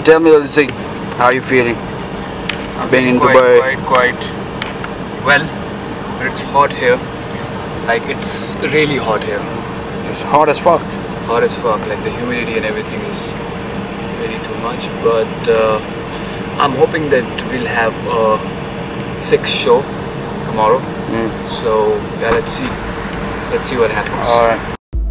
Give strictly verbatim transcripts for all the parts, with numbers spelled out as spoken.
tell me, Lalitsi, how are you feeling? I'm Being in quite, Dubai. quite, quite well, but it's hot here. Like, it's really hot here. It's hot as fuck. Hot as fuck. Like, the humidity and everything is really too much. But uh, I'm hoping that we'll have a six show tomorrow. Mm. So yeah, let's see. Let's see what happens. All right.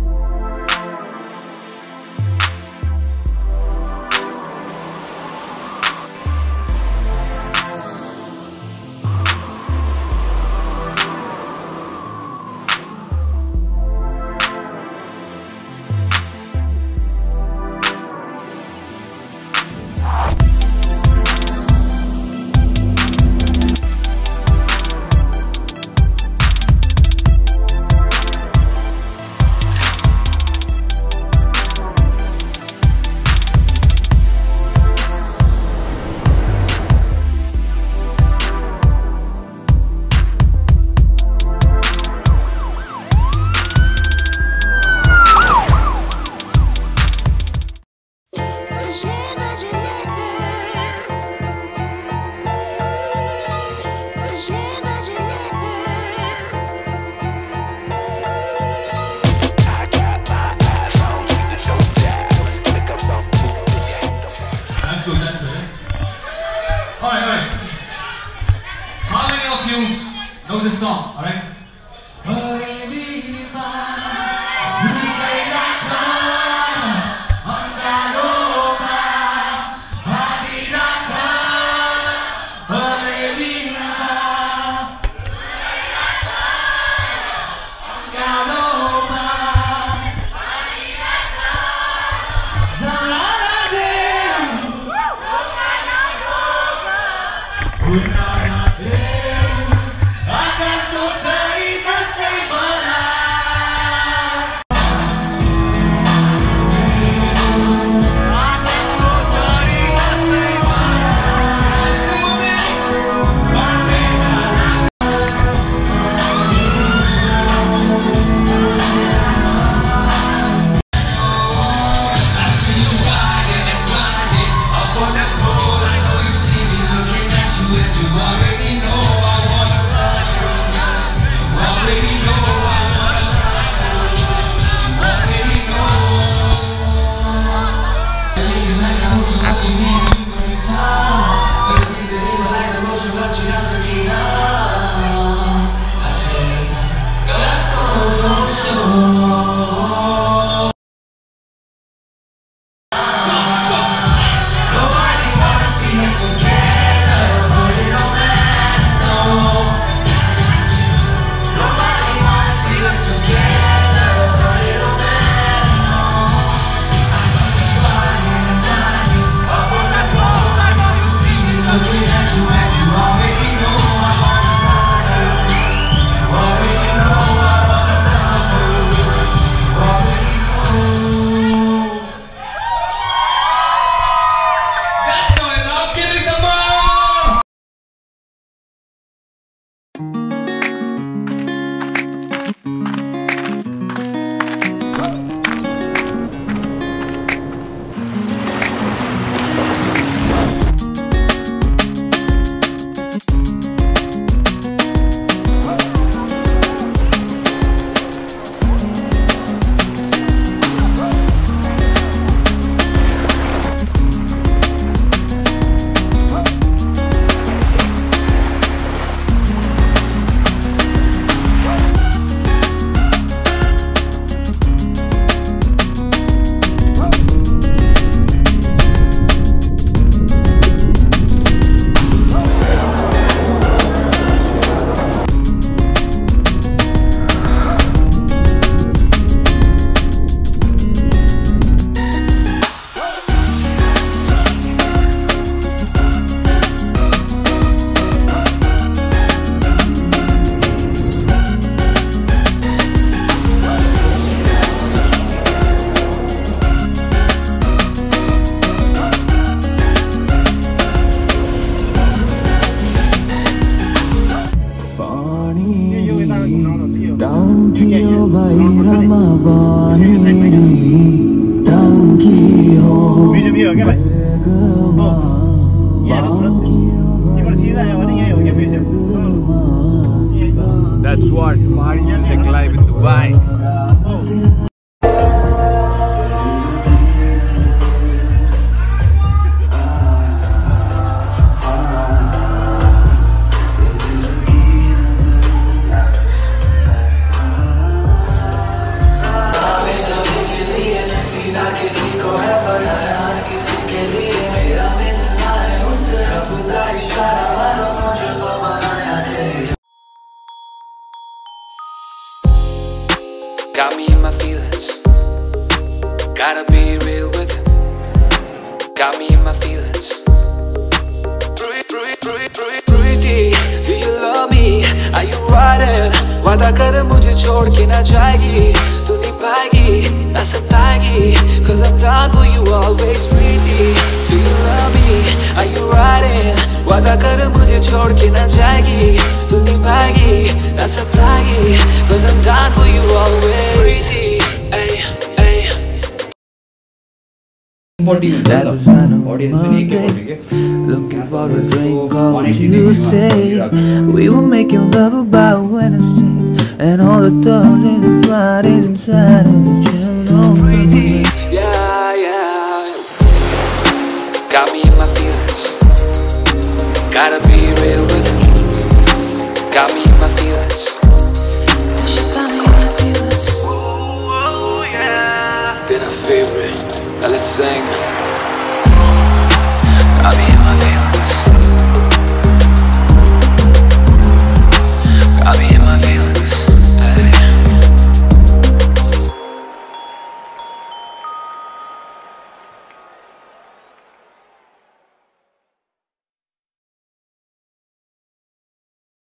That's good, that's good. Alright, alright. How many of you know this song, alright? That's what party music live in Dubai. Got me in my feelings. Gotta be real with it. Got me in my feelings. Pretty, do you love me? Are you riding? वादा कर मुझे छोड़ के ना जाएगी. तू नहीं पाएगी, ना सताएगी. Cause I'm down for you always. Pretty, do you love me? Are you riding? वादा कर मुझे छोड़ के ना जाएगी. तू नहीं पाएगी, ना सताएगी. Cause I'm down for you always. Pretty, ay, ay. That was on a Monday. Looking for a drink on Tuesday. We were making love about Wednesday, and all the dogs in the Fridays inside of the gym on Friday. Yeah, yeah. Got me in my feelings. Gotta be real with it. Got me in my feelings. She got me in my feelings. Oh, yeah. Been a favorite. Now let's sing. Got me in my feelings.